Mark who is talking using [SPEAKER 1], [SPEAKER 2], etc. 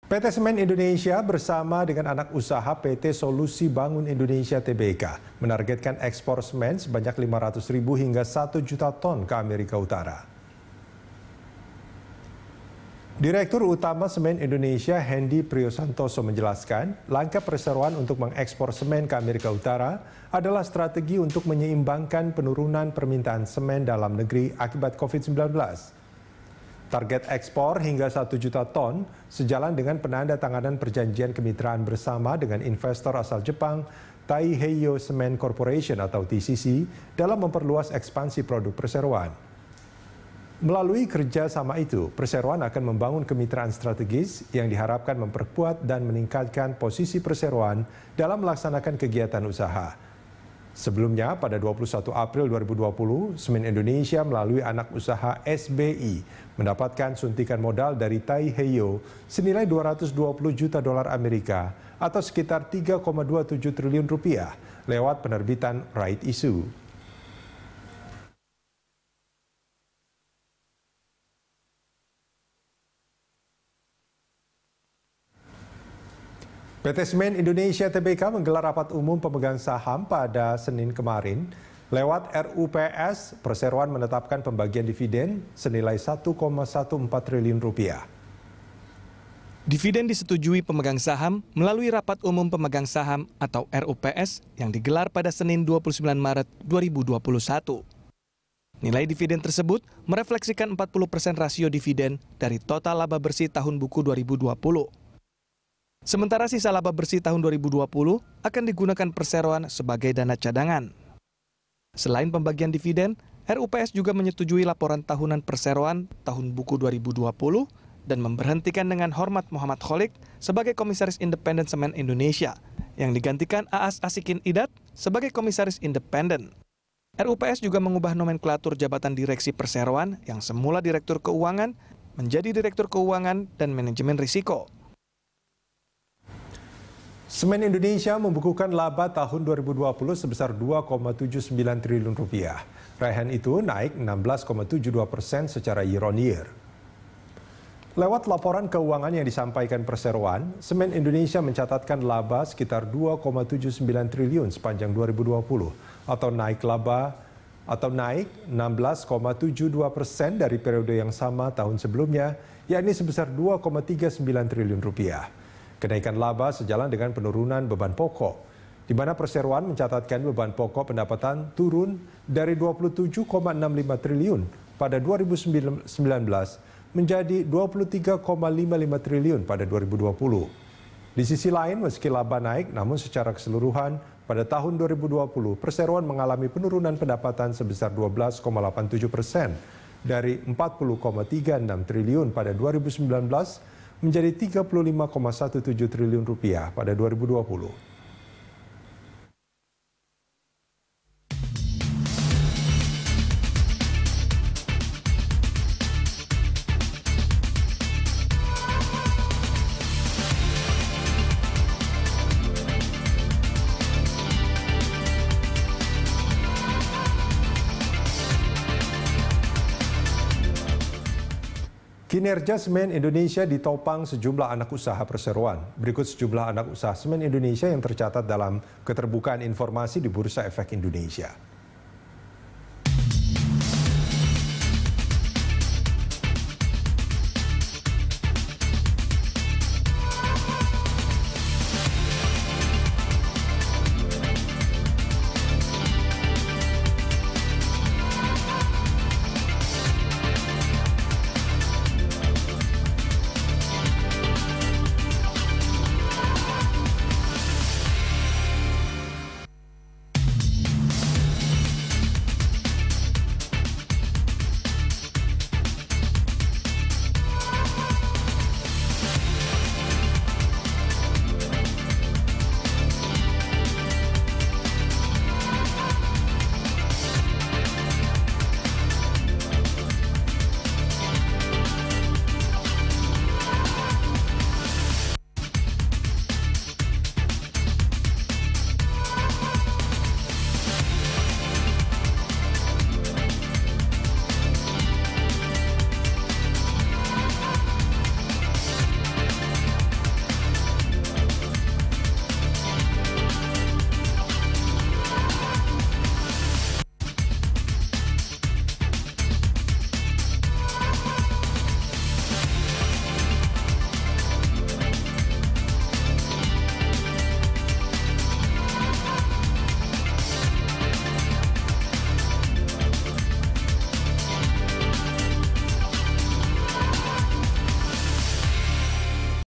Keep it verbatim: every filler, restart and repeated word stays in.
[SPEAKER 1] P T Semen Indonesia bersama dengan anak usaha P T Solusi Bangun Indonesia T B K menargetkan ekspor semen sebanyak lima ratus ribu hingga satu juta ton ke Amerika Utara. Direktur Utama Semen Indonesia Hendy Priyosantoso menjelaskan, langkah perseroan untuk mengekspor semen ke Amerika Utara adalah strategi untuk menyeimbangkan penurunan permintaan semen dalam negeri akibat COVID sembilan belas. Target ekspor hingga satu juta ton sejalan dengan penandatanganan perjanjian kemitraan bersama dengan investor asal Jepang Taiheiyo Cement Corporation atau T C C dalam memperluas ekspansi produk perseroan. Melalui kerjasama itu, perseroan akan membangun kemitraan strategis yang diharapkan memperkuat dan meningkatkan posisi perseroan dalam melaksanakan kegiatan usaha. Sebelumnya, pada dua puluh satu April dua ribu dua puluh, Semen Indonesia melalui anak usaha S B I mendapatkan suntikan modal dari Taiheiyo senilai dua ratus dua puluh juta dolar Amerika atau sekitar tiga koma dua tujuh triliun rupiah lewat penerbitan right issue. P T Semen Indonesia T B K menggelar rapat umum pemegang saham pada Senin kemarin. Lewat R U P S, perseroan menetapkan pembagian dividen senilai satu koma empat belas triliun rupiah.
[SPEAKER 2] Dividen disetujui pemegang saham melalui rapat umum pemegang saham atau R U P S yang digelar pada Senin dua puluh sembilan Maret dua ribu dua puluh satu. Nilai dividen tersebut merefleksikan empat puluh persen rasio dividen dari total laba bersih tahun buku dua ribu dua puluh. Sementara sisa laba bersih tahun dua ribu dua puluh akan digunakan perseroan sebagai dana cadangan. Selain pembagian dividen, R U P S juga menyetujui laporan tahunan perseroan tahun buku dua ribu dua puluh dan memberhentikan dengan hormat Muhammad Kholik sebagai Komisaris Independen Semen Indonesia yang digantikan Aas Asikin Idat sebagai Komisaris Independen. R U P S juga mengubah nomenklatur jabatan direksi perseroan yang semula Direktur Keuangan menjadi Direktur Keuangan dan Manajemen Risiko.
[SPEAKER 1] Semen Indonesia membukukan laba tahun dua ribu dua puluh sebesar dua koma tujuh sembilan triliun rupiah. Raihan itu naik enam belas koma tujuh dua persen secara year on year. Lewat laporan keuangan yang disampaikan perseroan, Semen Indonesia mencatatkan laba sekitar dua koma tujuh sembilan triliun sepanjang dua ribu dua puluh atau naik laba atau naik enam belas koma tujuh dua persen dari periode yang sama tahun sebelumnya, yakni sebesar dua koma tiga sembilan triliun rupiah. Kenaikan laba sejalan dengan penurunan beban pokok, di mana perseroan mencatatkan beban pokok pendapatan turun dari dua puluh tujuh koma enam lima triliun pada dua ribu sembilan belas menjadi dua puluh tiga koma lima lima triliun pada dua ribu dua puluh. Di sisi lain, meski laba naik, namun secara keseluruhan pada tahun dua ribu dua puluh, perseroan mengalami penurunan pendapatan sebesar dua belas koma delapan tujuh persen dari empat puluh koma tiga enam triliun pada dua ribu sembilan belas menjadi tiga puluh lima koma tujuh belas triliun rupiah pada dua ribu dua puluh. Kinerja Semen Indonesia ditopang sejumlah anak usaha perseroan. Berikut sejumlah anak usaha Semen Indonesia yang tercatat dalam keterbukaan informasi di Bursa Efek Indonesia.